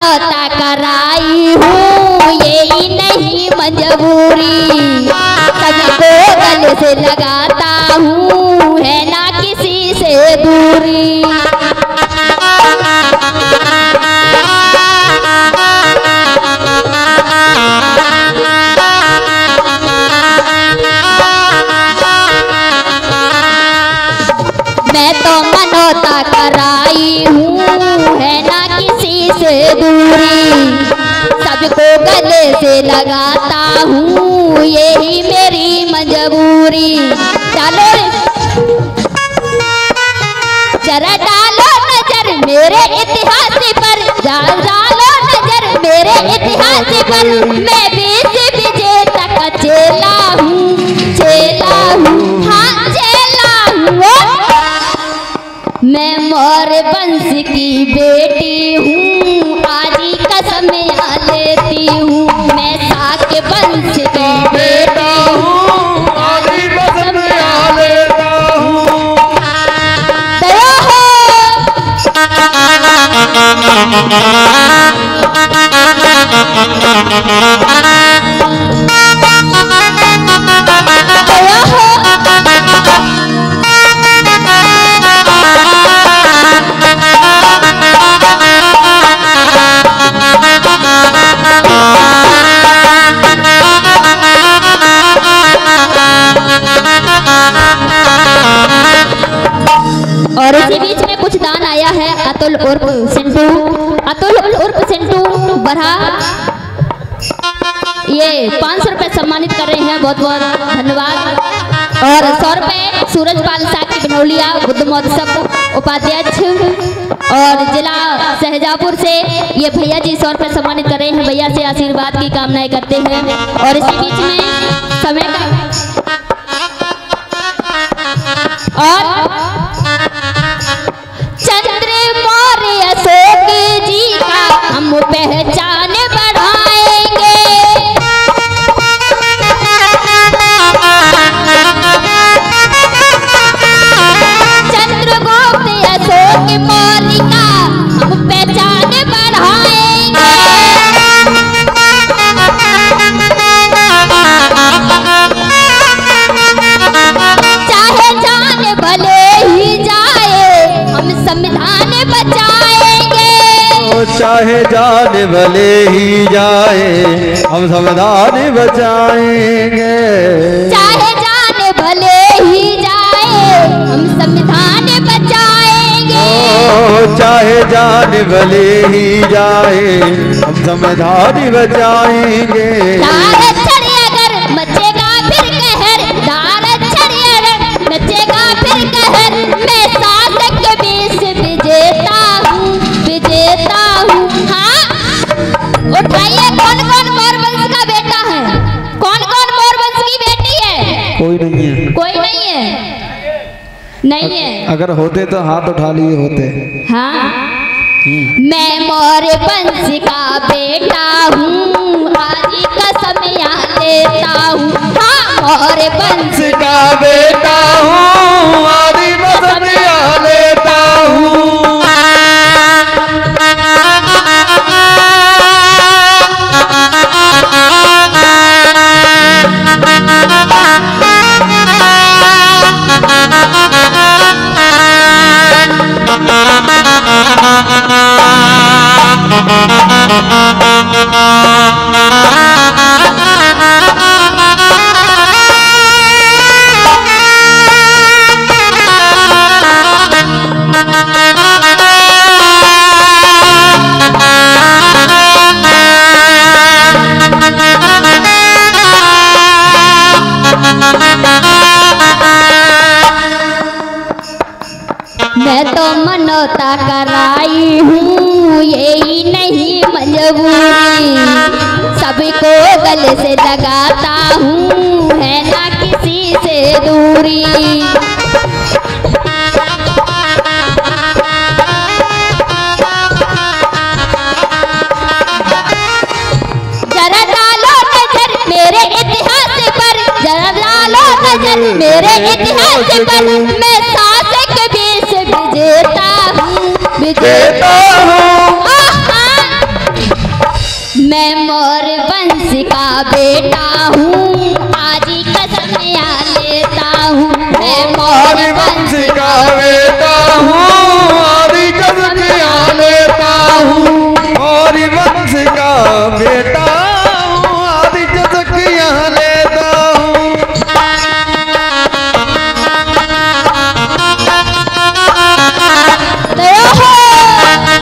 कराई हूँ यही नहीं मजबूरी, सबको गले से लगाता हूँ है ना किसी से दूरी। मैं तो मनौता कराई हूँ है ना किसी से दूरी, सबको गले से लगाता हूँ यही मेरी मजबूरी। डालो जरा डालो नजर मेरे इतिहास पर, डालो नजर मेरे इतिहास पर, मैं बीच विजेता का चेला हूँ, चेला हूँ, हाँ चेला हूँ। मैं मोर वंश की बेटी हूँ, आज ही कसम यहाँ लेती हूँ, मैं साक वंश की बेटी हूँ, आज ही कसम यहाँ लेता हूँ। दया और इसी बीच में कुछ दान आया है अतुल उर्फ सिंटू, अतुल उर्फ सिंटू बरहा, ये 500 रुपए सम्मानित कर रहे हैं, बहुत बहुत धन्यवाद। और 100 रुपए सूरजपाल साकी बनौलिया बुद्ध महोत्सव उपाध्यक्ष और जिला शाहजहाँपुर से ये भैया जी 100 रुपए सम्मानित कर रहे हैं, भैया से आशीर्वाद की कामनाएं करते हैं। और इसी बीच में समय का और अशोक जी का हम पहचान बढ़ाएंगे, चंद्रगुप्त अशोक मौर्य का हम पहचान बढ़ाएंगे। चाहे जान भले ही जाए हम संविधान बचाएंगे, चाहे जान भले ही जाए हम संविधान बचाएंगे, चाहे जान भले ही जाए हम संविधान बचाएंगे, चाहे जान भले ही जाए हम संविधान बचाएंगे। दारक्षण अगर मचेगा फिर कहर, दारक्षण अगर मचेगा फिर कहर, मैं शासक के बीच विजेता हूँ, विजेता हूँ। हाँ उठाइए, कौन कौन मोर वंश का बेटा है, कौन कौन मोर वंश की बेटी है? कोई नहीं है, कोई नहीं है, नहीं है। अगर होते तो हाथ उठा लिए होते। हाँ मैं मोर वंश का बेटा हूँ, आज ही कसम यहाँ लेता हूँ। हाँ मोर वंश का बेटा हूँ, आज ही कसम यहाँ लेता हूँ। मैं तो मनौता कराई हूँ यही नहीं मजबूरी, सबको गले से लगाता हूँ है ना किसी से दूरी। जरा डालो नजर मेरे इतिहास पर, जरा डालो नजर मेरे इतिहास पर, मैं शासक बीच विजेता हूँ, विजेता हूँ। बेटा हूँ